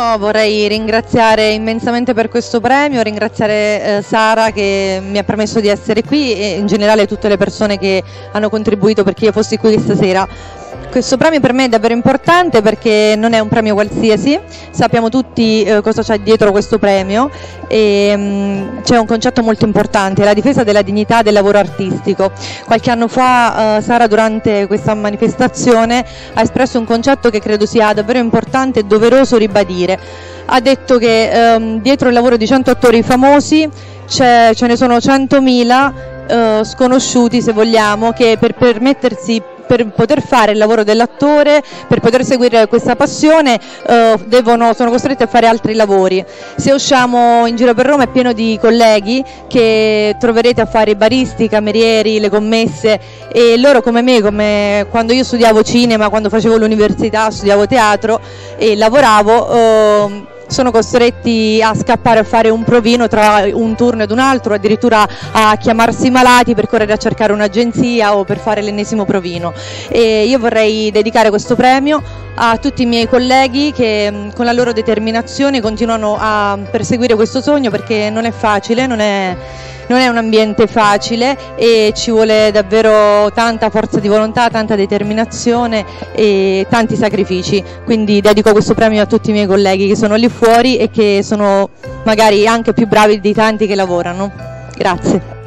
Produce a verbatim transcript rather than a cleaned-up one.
Io vorrei ringraziare immensamente per questo premio, ringraziare eh, Sara che mi ha permesso di essere qui e in generale tutte le persone che hanno contribuito perché io fossi qui stasera. Questo premio per me è davvero importante perché non è un premio qualsiasi, sappiamo tutti eh, cosa c'è dietro questo premio e mh, c'è un concetto molto importante, la difesa della dignità del lavoro artistico. Qualche anno fa eh, Sara durante questa manifestazione ha espresso un concetto che credo sia davvero importante e doveroso ribadire. Ha detto che ehm, dietro il lavoro di cento attori famosi ce ne sono centomila eh, sconosciuti, se vogliamo, che per permettersi per poter fare il lavoro dell'attore, per poter seguire questa passione, eh, devono, sono costretti a fare altri lavori. Se usciamo in giro per Roma è pieno di colleghi che troverete a fare i baristi, i camerieri, le commesse e loro come me, come quando io studiavo cinema, quando facevo l'università, studiavo teatro e lavoravo, eh, sono costretti a scappare a fare un provino tra un turno ed un altro, addirittura a chiamarsi malati per correre a cercare un'agenzia o per fare l'ennesimo provino. E io vorrei dedicare questo premio a tutti i miei colleghi che con la loro determinazione continuano a perseguire questo sogno perché non è facile, non è Non è un ambiente facile e ci vuole davvero tanta forza di volontà, tanta determinazione e tanti sacrifici. Quindi dedico questo premio a tutti i miei colleghi che sono lì fuori e che sono magari anche più bravi di tanti che lavorano. Grazie.